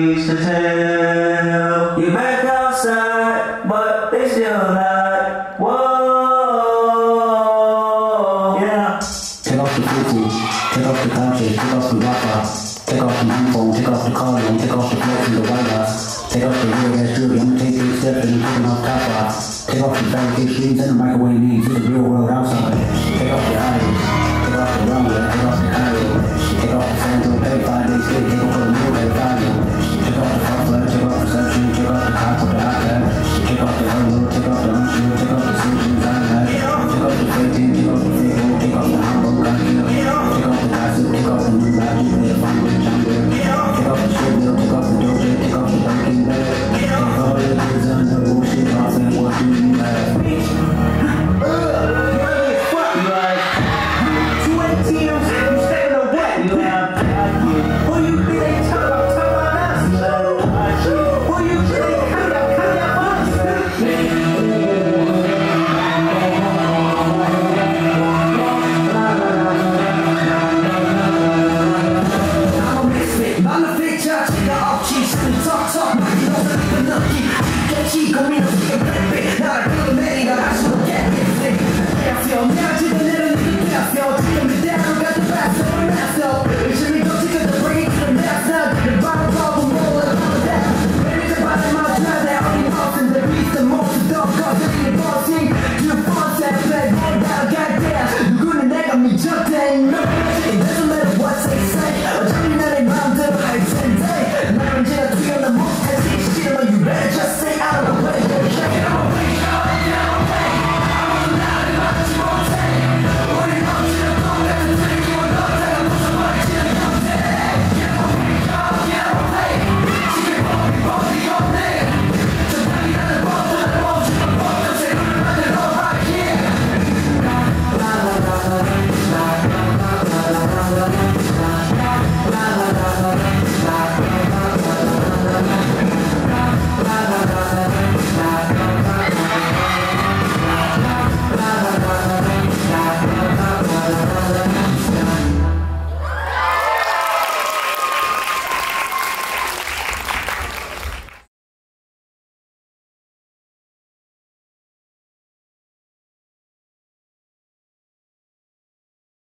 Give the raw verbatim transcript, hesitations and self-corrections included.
stories to tell. You're back outside, but they still not. Whoa, yeah. Take off the fifty, take off the couches, take off the Wi-Fi, take off the iPhone, take off the collar, take off the flex and the white house, take off the real ass jewelry, I'm gonna take three steps and I'm taking off top off. Take off the fabricated sleeves and the microwave needs, it's the real world outside. Take off the